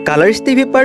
Colours TV पर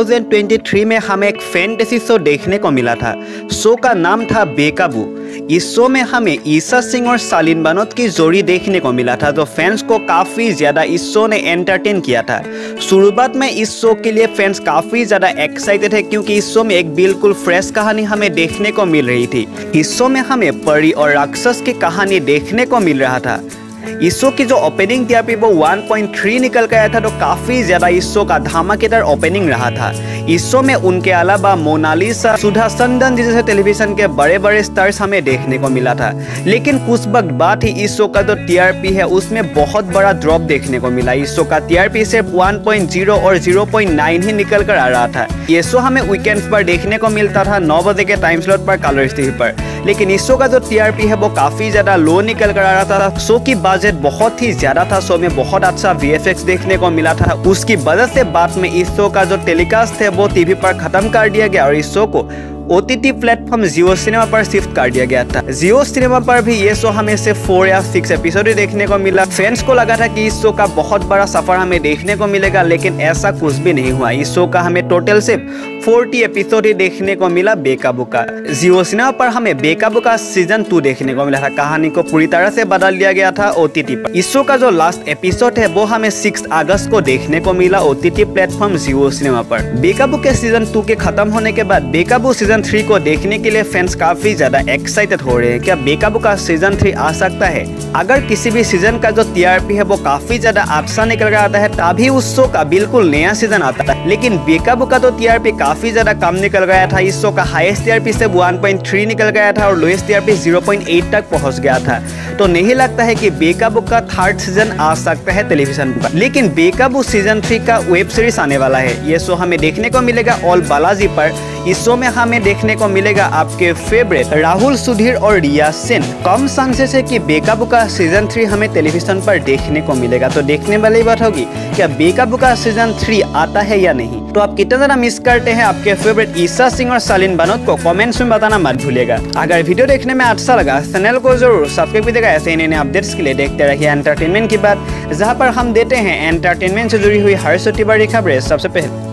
2023 में हमें एक फैंटेसी शो देखने को मिला था। शो का नाम था बेकाबू। इस शो में हमें ईशा सिंह और सालिन बनोत की जोड़ी देखने को मिला था, तो फैंस को काफ़ी ज़्यादा इस शो ने एंटरटेन किया था। शुरुआत में इस शो के लिए फैंस काफ़ी ज़्यादा एक्साइटेड है, क्योंकि इस शो में एक बिल्कुल फ्रेश कहानी हमें देखने को मिल रही थी। इस शो में हमें परी और राक्षस की कहानी देखने को मिल रहा था। इस शो की जो ओपनिंग टीआरपी वो 1.3 निकल गया था, तो काफ़ी ज़्यादा इस शो का धमाकेदार ओपनिंग रहा था। इस शो में उनके अलावा मोनालिसा, सुधा चंद्रन जैसे टेलीविजन के बड़े बड़े स्टार्स हमें देखने को मिला था। लेकिन कुछ वक्त बाद ही इस शो का जो टीआरपी है उसमें बहुत बड़ा ड्रॉप देखने को मिला। इस शो का टीआरपी सिर्फ 1.0 और 0.9 ही निकल कर आ रहा था। ये शो हमें वीकेंड्स पर देखने को मिलता था 9 बजे के टाइम स्लॉट पर कलर्स टीवी पर। लेकिन इस शो का जो टीआरपी है वो काफ़ी ज़्यादा लो निकल कर आ रहा था। शो की बजट बहुत ही ज़्यादा था, शो में बहुत अच्छा वीएफएक्स देखने को मिला था। उसकी वजह से बाद में इस शो का जो टेलीकास्ट है वो टीवी पर खत्म कर दिया गया और इस शो को ओटीटी प्लेटफॉर्म जियो सिनेमा पर शिफ्ट कर दिया गया था। जियो सिनेमा पर भी ये शो हमें सिर्फ 4 या 6 एपिसोड ही देखने को मिला। फैंस को लगा था कि इस शो का बहुत बड़ा सफर हमें देखने को मिलेगा, लेकिन ऐसा कुछ भी नहीं हुआ। इस शो का हमें टोटल सिर्फ 40 एपिसोड ही देखने को मिला बेकाबू का। जियो सिनेमा पर हमें बेकाबू का सीजन 2 देखने को मिला था। कहानी को पूरी तरह से बदल दिया गया था ओटीटी पर। इस शो का जो लास्ट एपिसोड है वो हमें 6 अगस्त को देखने को मिला ओटीटी प्लेटफॉर्म जियो सिनेमा पर। बेकाबू के सीजन 2 के खत्म होने के बाद बेकाबू सीजन 3 को देखने के लिए फैंस काफी ज्यादा एक्साइटेड हो रहे हैं। क्या बेकाबू का सीजन 3 आ सकता है? अगर किसी भी सीजन का जो टीआरपी है वो काफी ज्यादा अच्छा निकल कर आता है, तभी उस शो का बिल्कुल नया सीजन आता है। लेकिन बेकाबू का तो टीआरपी काफी ज्यादा कम निकल गया था। इस शो का हाईएस्ट टीआरपी से 1.3 निकल गया था और लोएस्ट टीआरपी 0.8 तक पहुंच गया था। तो नहीं लगता है कि बेकाबू का 3rd सीजन आ सकता है टेलीविजन पर। लेकिन बेकाबू सीजन 3 का वेब सीरीज आने वाला है। ये शो हमें देखने को मिलेगा ऑल बालाजी पर। इस शो में हमें देखने को मिलेगा आपके फेवरेट राहुल, सुधीर और रिया सेन। कम चांसेस है कि बेकाबू का सीजन 3 हमें टेलीविजन पर देखने को मिलेगा। तो देखने वाली बात होगी क्या बेकाबू का सीजन 3 आता है या नहीं। तो आप कितना ज़्यादा मिस करते हैं आपके फेवरेट ईशा सिंह और सालिन बनोत को कमेंट्स में बताना मत भूलिएगा। अगर वीडियो देखने में अच्छा लगा चैनल को जरूर सब्सक्राइब कीजिएगा। ऐसे ही नए अपडेट्स के लिए देखते रहिए एंटरटेनमेंट की बात, जहाँ पर हम देते हैं एंटरटेनमेंट से जुड़ी हुई हर छोटी बड़ी खबरें सबसे पहले।